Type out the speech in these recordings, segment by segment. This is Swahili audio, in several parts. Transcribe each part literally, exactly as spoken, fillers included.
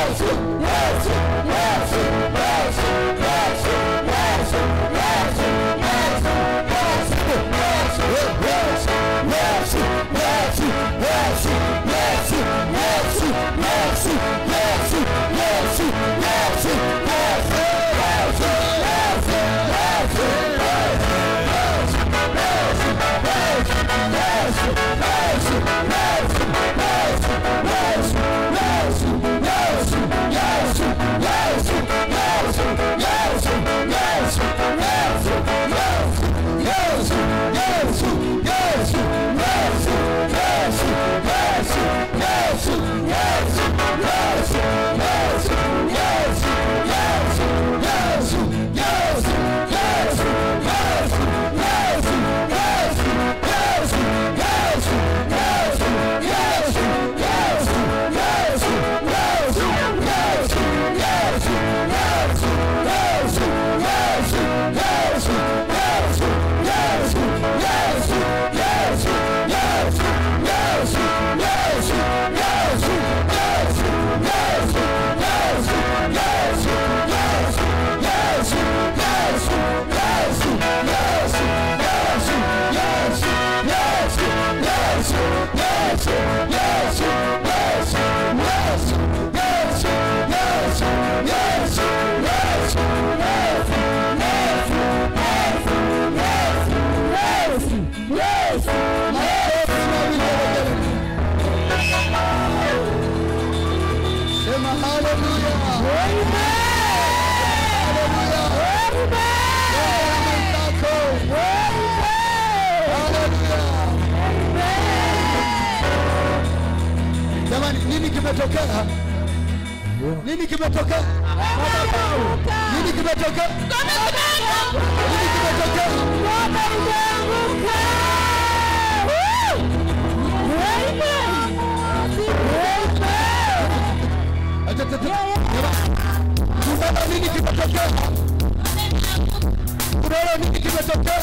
kimetokea? Nini kimetokea? Nini kimetokea? Nini kimetokea? Unaona nini kimetokea? Unaona nini kimetokea?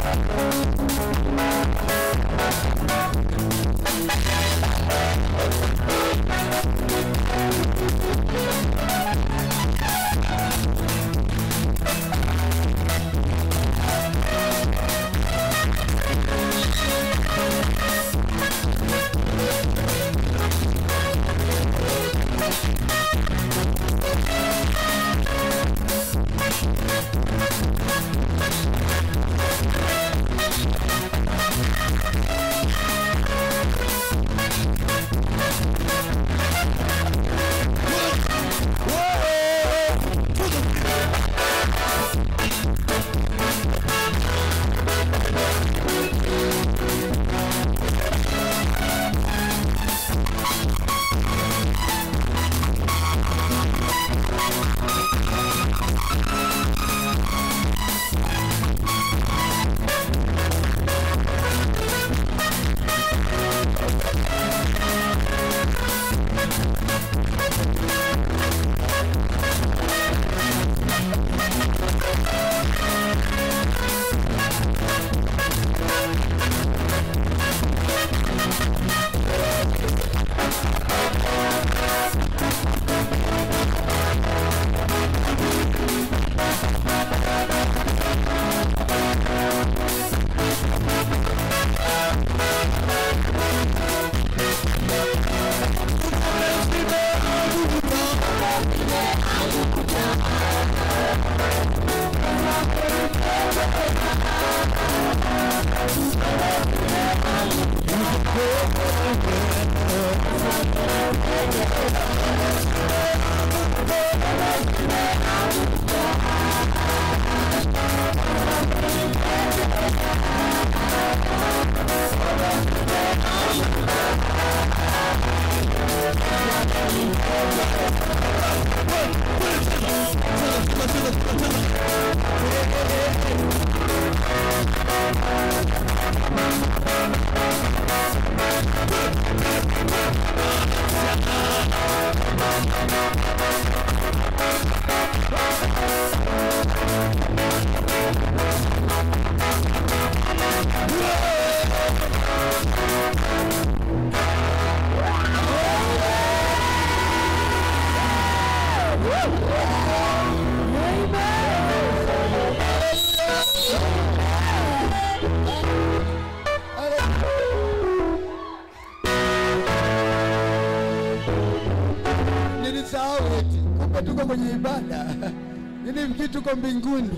Tuko kwenye ibada. Nini mki tuko mbinguni.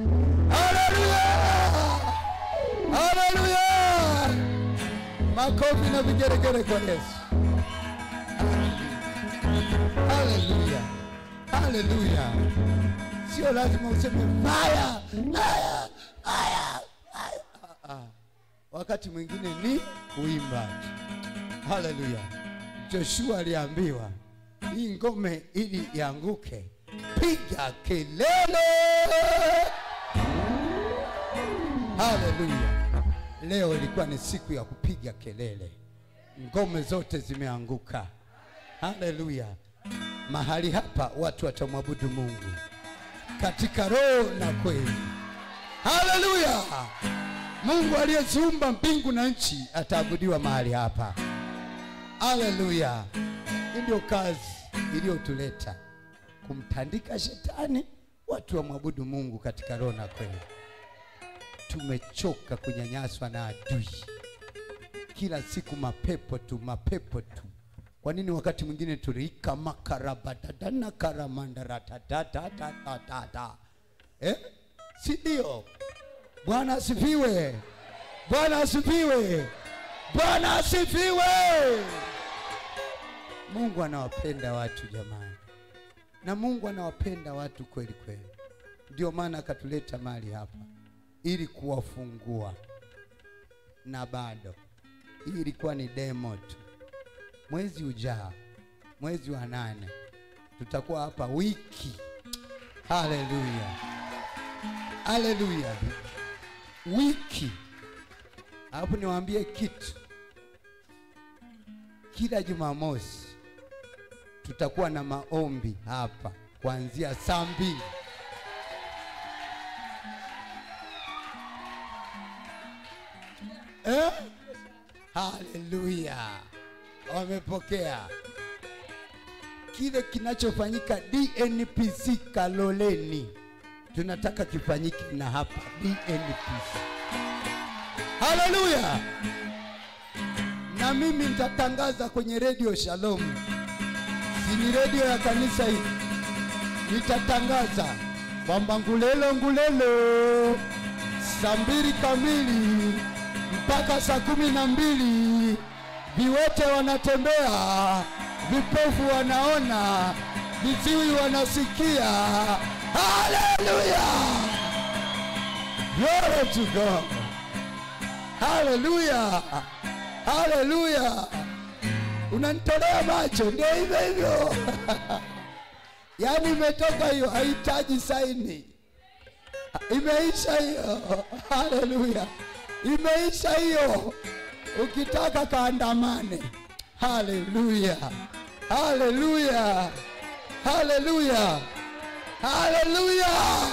Haleluya! Haleluya! Makofi na vigeregere kwa Yesu. Haleluya. Haleluya. Sio lazima useme haya, haya, haya, haya. Wakati mwingine ni kuimba. Haleluya. Joshua aliambiwa hii ngome ili ianguke, piga kelele. Haleluya. Leo ilikuwa ni siku ya kupiga kelele. Ngome zote zimeanguka. Haleluya. Mahali hapa watu watamwabudu Mungu katika roho na kweli. Haleluya. Mungu aliyeziumba mbingu na nchi ataabudiwa mahali hapa. Haleluya. Ndio kazi iliyotuleta, kumtandika shetani, watu wamwabudu Mungu katika roho na kweli. Tumechoka kunyanyaswa na adui. Kila siku mapepo tu, mapepo tu. Kwa nini wakati mwingine tulika makarabadadana karamandaratatatatatata? Eh? Si ndio? Bwana asifiwe. Bwana asifiwe. Bwana asifiwe. Mungu anawapenda watu jamani. Na Mungu anawapenda watu kweli kweli. Ndio maana akatuleta mahali hapa ili kuwafungua. Na bado hii ilikuwa ni demo tu. Mwezi ujao, mwezi wa nane, tutakuwa hapa wiki. Haleluya. Haleluya. Wiki. Hapo niwaambie kitu. Kila Jumamosi tutakuwa na maombi hapa kuanzia saa mbili. Eh? Haleluya. Wamepokea kile kinachofanyika D N P C Kaloleni, tunataka kifanyike na hapa D N P C. Haleluya. Na mimi nitatangaza kwenye Radio Shalom, si ni radio ya kanisa hii, nitatangaza kwamba Ngulelo Ngulelo saa mbili kamili mpaka saa kumi na mbili viwete wanatembea, vipofu wanaona, viziwi wanasikia. Haleluya. Glory to God. Haleluya. Haleluya. Unanitolea macho, ndio hivyo hivyo. Yaani imetoka hiyo, haihitaji saini. Imeisha hiyo. Haleluya. Imeisha hiyo. Ukitaka kaandamane. Haleluya. Haleluya. Haleluya. Haleluya.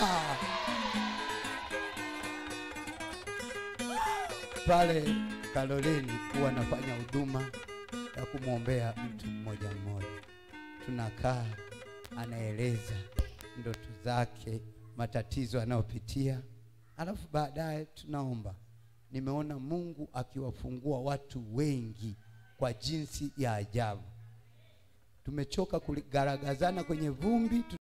Pale Kaloleni huwa nafanya huduma ya kumwombea mtu mmoja mmoja. Tunakaa, anaeleza ndoto zake, matatizo anayopitia, alafu baadaye tunaomba. Nimeona Mungu akiwafungua watu wengi kwa jinsi ya ajabu. Tumechoka kugaragazana kwenye vumbi.